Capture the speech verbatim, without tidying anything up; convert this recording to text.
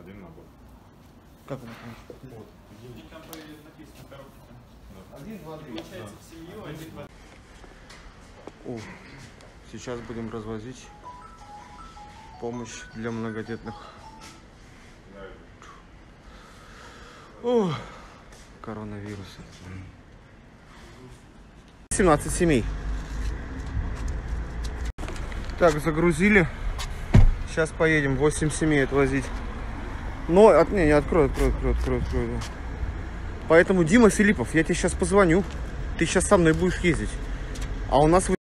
Один набор. Как он? Вот. И там написано коробка. Один, два, три. Получается в семью, один, два. О, сейчас будем развозить помощь для многодетных. О, коронавирус. семнадцать семей. Так, загрузили. Сейчас поедем восемь семей отвозить. Но, от, не, не, открой, открой, открой, открой, открой. Да. Поэтому, Дима Филиппов, я тебе сейчас позвоню. Ты сейчас со мной будешь ездить. А у нас...